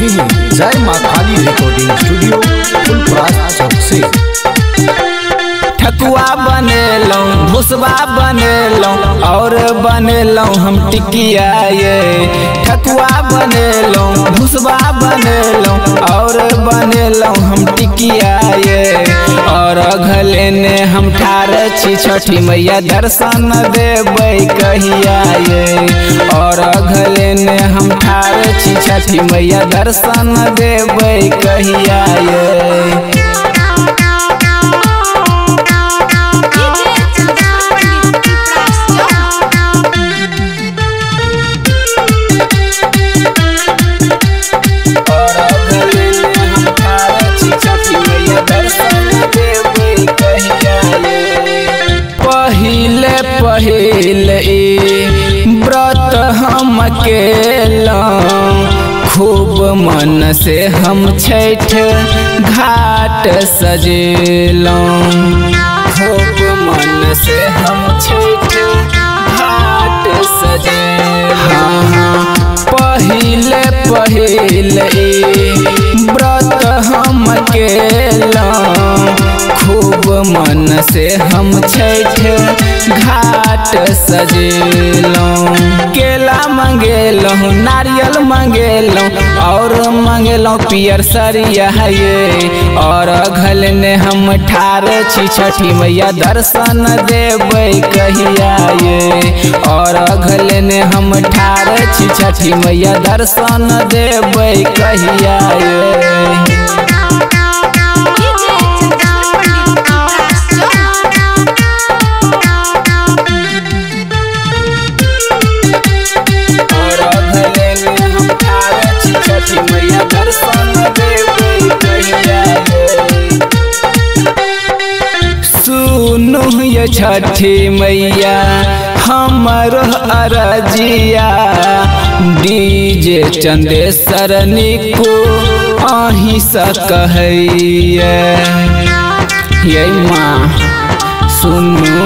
रहे हैं जय माँ काली रिकॉर्डिंग स्टूडियो फुलपरास चौक से। ठकुआ बनेलौं, भुसबा बनेलौं और बनेलौं हम टिकिया ये। ठकुआ बनेलौं, भुसबा बनेलौं और बनेलौं हम टिकिया ये। और घले ने हम ठार छी छठी मैया दर्शन देबै कहिया ये। और घले ने हम ठार छी छठी मैया दर्शन देबै कहिया ये। पहिले व्रत हम केलौं, खूब मन से हम छठ घाट सजेलौं। खूब मन से हम छठ घाट सजेलौं। पहिले व्रत हम केलौं, खूब मन से हम छठ घाट सजेलौं। केला मंगेलौं, नारियल मंगेलौं और मंगेलौं पियर सरिया ये। और घल ने हम ठार छी छठी मैया दर्शन देबै कहिया ये। और घल ने हम ठार छी छठी मैया दर्शन देबै कहिया ये। सुनु ये छठी मैया हमर अरजिया। डीजे चंदेश्वर निको अहीं सा कहैया ये माँ सुनु।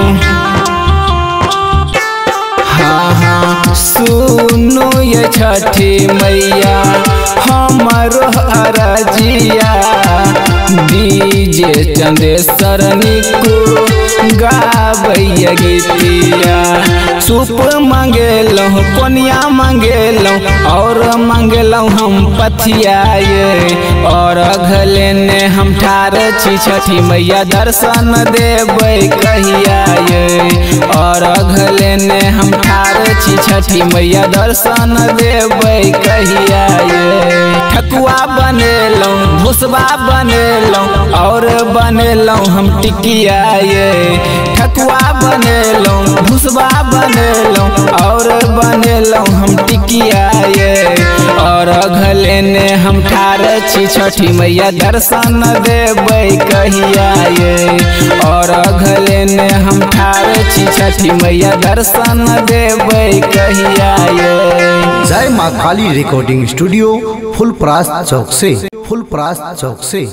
हाँ सुनु ये छठी मैया हमर अरजिया। डीजे चंदेश्वर निको गावैया गीतिया। सूप मंगेलौं, कोनिया मंगेलौं और मंगेलौं हम पथिया ये। और घले ने हम ठार छी छठी मैया दर्शन देबै कहिया ये। और घले ने हम ठार छी छठी मैया दर्शन देबै कहिया ये। ठकुआ बनेलौं, भुसबा बनेलौं और बनेलौं हम टिकिया ये। ठकुआ बनेलौं, भुसबा बनेलौं और बनेलौं हम टिकिया ये। और घले ने हम ठार छी छठी मैया दर्शन देबै कहिया ये। और घले ने हम ठार छी छठी मैया दर्शन देबै कहिया ये। जय माँ काली रिकॉर्डिंग स्टूडियो फुलपरास चौक से।